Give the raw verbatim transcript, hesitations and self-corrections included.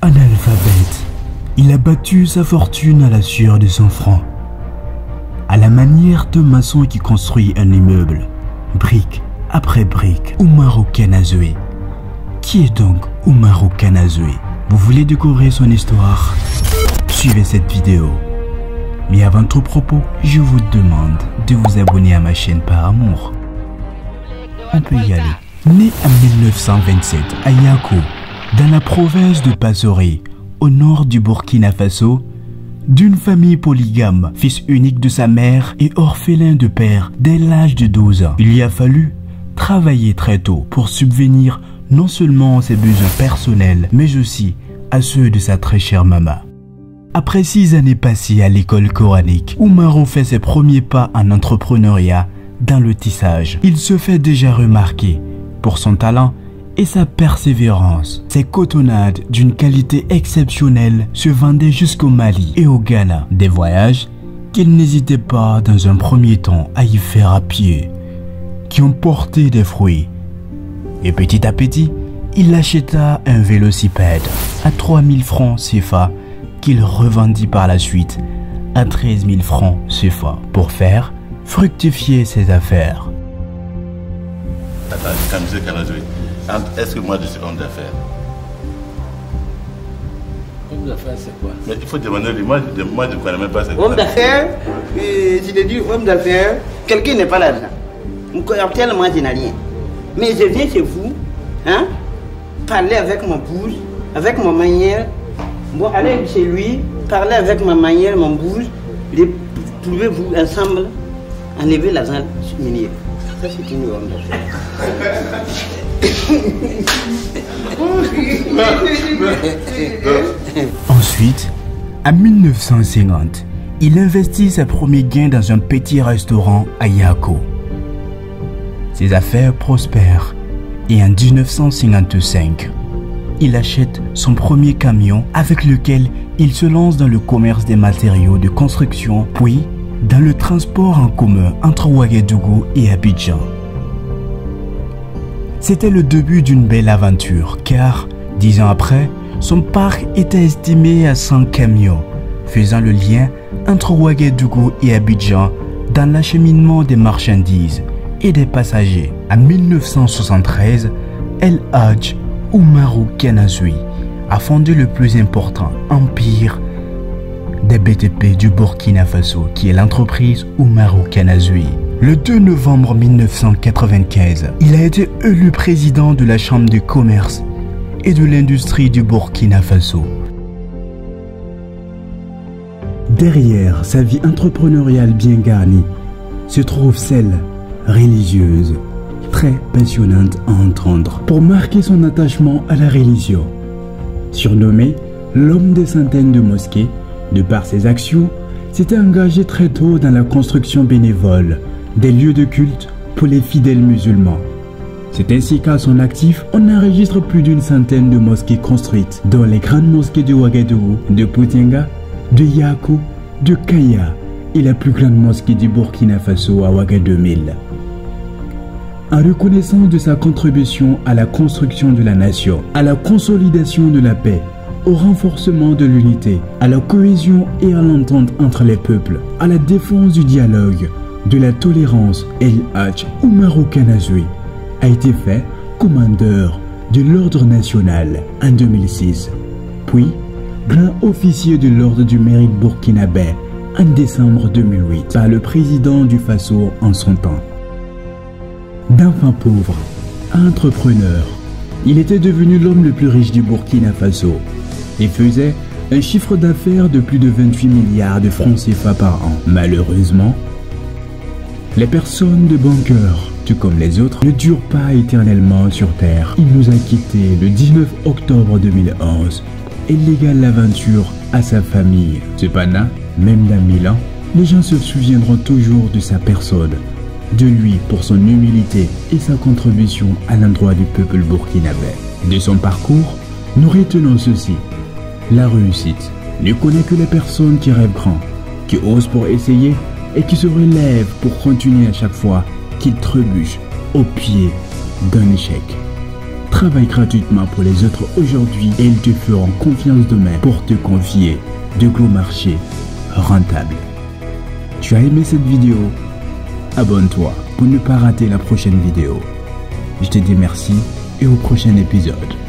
Analphabète, il a battu sa fortune à la sueur de son front. À la manière d'un maçon qui construit un immeuble, brique après brique, Umaru Kanazoe. Qui est donc Umaru Kanazoe? Vous voulez découvrir son histoire? Suivez cette vidéo. Mais avant tout propos, je vous demande de vous abonner à ma chaîne par amour. On peut y aller. Né en mille neuf cent vingt-sept à Yako, dans la province de Passoré, au nord du Burkina Faso, d'une famille polygame, fils unique de sa mère et orphelin de père dès l'âge de douze ans, il lui a fallu travailler très tôt pour subvenir non seulement à ses besoins personnels, mais aussi à ceux de sa très chère maman. Après six années passées à l'école coranique, Umaru fait ses premiers pas en entrepreneuriat dans le tissage. Il se fait déjà remarquer pour son talent et sa persévérance. Ses cotonnades d'une qualité exceptionnelle se vendaient jusqu'au Mali et au Ghana. Des voyages qu'il n'hésitait pas dans un premier temps à y faire à pied, qui ont porté des fruits. Et petit à petit, il acheta un vélocipède à trois mille francs C F A qu'il revendit par la suite à treize mille francs C F A pour faire fructifier ses affaires. Attends, est-ce que moi je suis homme d'affaires? Homme d'affaires, c'est quoi? Mais il faut demander, moi, moi je ne connais même pas cette homme d'affaires, euh, je te dis homme d'affaires, quelqu'un n'est pas l'argent. Actuellement, je n'ai rien. Mais je viens chez vous, hein, parler avec ma bouche, avec ma manière. Bon, allez chez lui, parler avec ma manière, mon bouche, trouvez-vous ensemble, enlever l'argent minier. Ça, c'est une homme d'affaires. Ensuite, en mille neuf cent cinquante, il investit ses premiers gains dans un petit restaurant à Yako. Ses affaires prospèrent et en mille neuf cent cinquante-cinq, il achète son premier camion avec lequel il se lance dans le commerce des matériaux de construction, puis dans le transport en commun entre Ouagadougou et Abidjan. C'était le début d'une belle aventure car, dix ans après, son parc était estimé à cent camions, faisant le lien entre Ouagadougou et Abidjan dans l'acheminement des marchandises et des passagers. En mille neuf cent soixante-treize, El Hadj Umaru Kanazoe a fondé le plus important empire des B T P du Burkina Faso, qui est l'entreprise Umaru Kanazoe. Le deux novembre mille neuf cent quatre-vingt-quinze, il a été élu président de la Chambre de commerce et de l'industrie du Burkina Faso. Derrière sa vie entrepreneuriale bien garnie, se trouve celle religieuse, très passionnante à entendre, pour marquer son attachement à la religion. Surnommé l'homme des centaines de mosquées, de par ses actions, s'était engagé très tôt dans la construction bénévole des lieux de culte pour les fidèles musulmans. C'est ainsi qu'à son actif, on enregistre plus d'une centaine de mosquées construites, dont les grandes mosquées de Ouagadougou, de Poutenga, de Yako, de Kaya et la plus grande mosquée du Burkina Faso à Ouagadougou. En reconnaissance de sa contribution à la construction de la nation, à la consolidation de la paix, au renforcement de l'unité, à la cohésion et à l'entente entre les peuples, à la défense du dialogue, de la tolérance, El Hadj Umaru Kanazoe a été fait commandeur de l'ordre national en deux mille six, puis grand officier de l'ordre du mérite burkinabé en décembre deux mille huit par le président du Faso en son temps. D'enfant pauvre à entrepreneur, il était devenu l'homme le plus riche du Burkina Faso et faisait un chiffre d'affaires de plus de vingt-huit milliards de francs C F A par an. Malheureusement, les personnes de bon cœur, tout comme les autres, ne durent pas éternellement sur Terre. Il nous a quittés le dix-neuf octobre deux mille onze et légale l'aventure à sa famille. Cependant, même dans mille ans, les gens se souviendront toujours de sa personne, de lui pour son humilité et sa contribution à l'endroit du peuple burkinabé. De son parcours, nous retenons ceci. La réussite ne connaît que les personnes qui rêvent grand, qui osent pour essayer et qui se relèvent pour continuer à chaque fois qu'ils trébuchent au pied d'un échec. Travaille gratuitement pour les autres aujourd'hui et ils te feront confiance demain pour te confier de gros marchés rentables. Tu as aimé cette vidéo? Abonne-toi pour ne pas rater la prochaine vidéo. Je te dis merci et au prochain épisode.